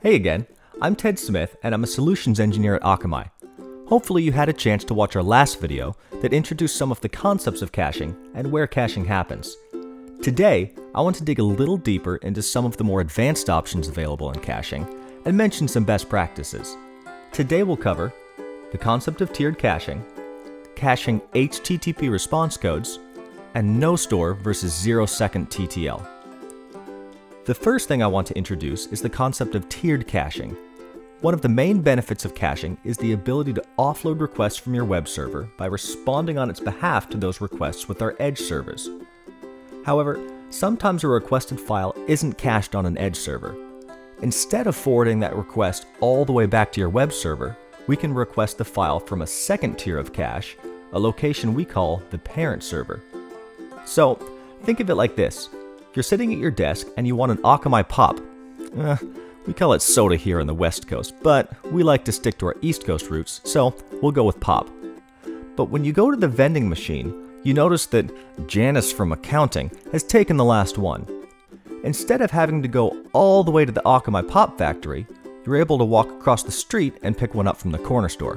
Hey again, I'm Ted Smith and I'm a solutions engineer at Akamai. Hopefully you had a chance to watch our last video that introduced some of the concepts of caching and where caching happens. Today, I want to dig a little deeper into some of the more advanced options available in caching and mention some best practices. Today we'll cover the concept of tiered caching, caching HTTP response codes, and no store versus 0 second TTL. The first thing I want to introduce is the concept of tiered caching. One of the main benefits of caching is the ability to offload requests from your web server by responding on its behalf to those requests with our edge servers. However, sometimes a requested file isn't cached on an edge server. Instead of forwarding that request all the way back to your web server, we can request the file from a second tier of cache, a location we call the parent server. So, think of it like this. You're sitting at your desk and you want an Akamai pop. We call it soda here on the West Coast, but we like to stick to our East Coast roots, so we'll go with pop. But when you go to the vending machine, you notice that Janice from accounting has taken the last one. Instead of having to go all the way to the Akamai pop factory, you're able to walk across the street and pick one up from the corner store.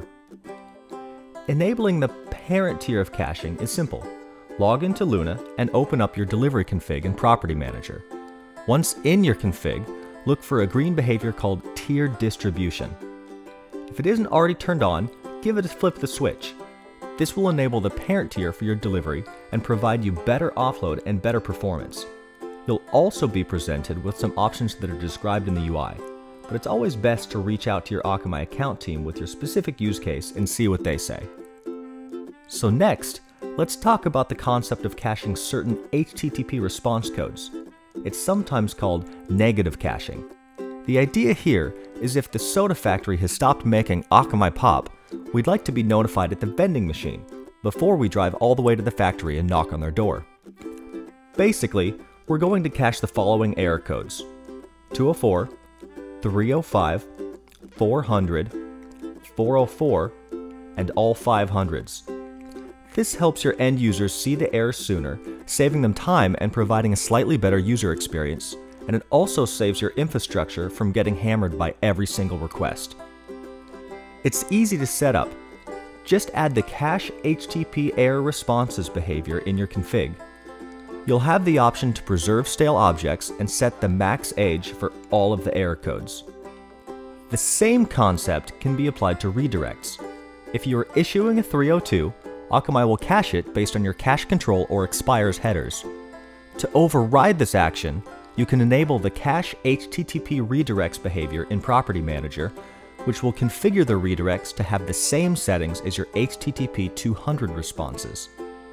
Enabling the parent tier of caching is simple. Log into Luna and open up your delivery config in Property Manager. Once in your config, look for a green behavior called tiered distribution. If it isn't already turned on, give it a flip the switch. This will enable the parent tier for your delivery and provide you better offload and better performance. You'll also be presented with some options that are described in the UI, but it's always best to reach out to your Akamai account team with your specific use case and see what they say. So next, let's talk about the concept of caching certain HTTP response codes. It's sometimes called negative caching. The idea here is if the soda factory has stopped making Akamai pop, we'd like to be notified at the vending machine before we drive all the way to the factory and knock on their door. Basically, we're going to cache the following error codes: 204, 305, 400, 404, and all 500s. This helps your end users see the errors sooner, saving them time and providing a slightly better user experience, and it also saves your infrastructure from getting hammered by every single request. It's easy to set up. Just add the cache HTTP error responses behavior in your config. You'll have the option to preserve stale objects and set the max age for all of the error codes. The same concept can be applied to redirects. If you are issuing a 302, Akamai will cache it based on your cache control or expires headers. To override this action, you can enable the cache HTTP redirects behavior in Property Manager, which will configure the redirects to have the same settings as your HTTP 200 responses.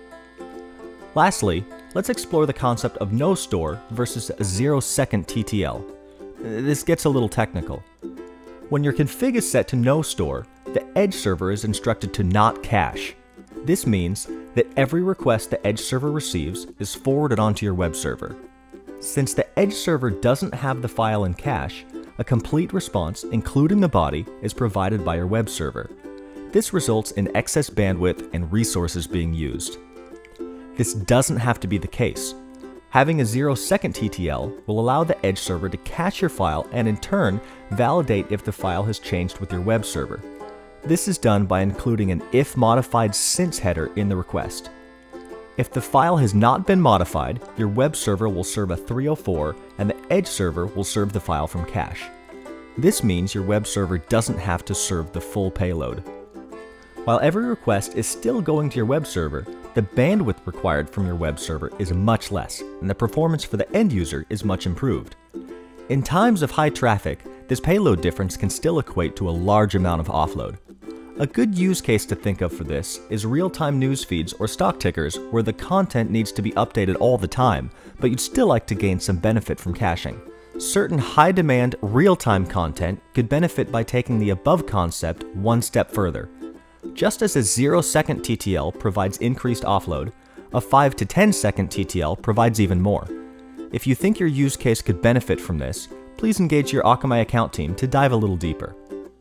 Lastly, let's explore the concept of no store versus 0 second TTL. This gets a little technical. When your config is set to no store, the edge server is instructed to not cache. This means that every request the edge server receives is forwarded onto your web server. Since the edge server doesn't have the file in cache, a complete response, including the body, is provided by your web server. This results in excess bandwidth and resources being used. This doesn't have to be the case. Having a 0 second TTL will allow the edge server to cache your file and in turn validate if the file has changed with your web server. This is done by including an if modified since header in the request. If the file has not been modified, your web server will serve a 304 and the edge server will serve the file from cache. This means your web server doesn't have to serve the full payload. While every request is still going to your web server, the bandwidth required from your web server is much less, and the performance for the end user is much improved. In times of high traffic, this payload difference can still equate to a large amount of offload. A good use case to think of for this is real-time news feeds or stock tickers where the content needs to be updated all the time, but you'd still like to gain some benefit from caching. Certain high-demand, real-time content could benefit by taking the above concept one step further. Just as a 0 second TTL provides increased offload, a 5 to 10 second TTL provides even more. If you think your use case could benefit from this, please engage your Akamai account team to dive a little deeper.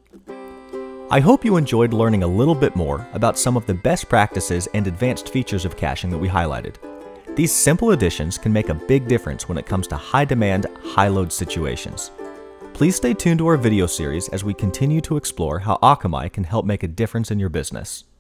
I hope you enjoyed learning a little bit more about some of the best practices and advanced features of caching that we highlighted. These simple additions can make a big difference when it comes to high-demand, high-load situations. Please stay tuned to our video series as we continue to explore how Akamai can help make a difference in your business.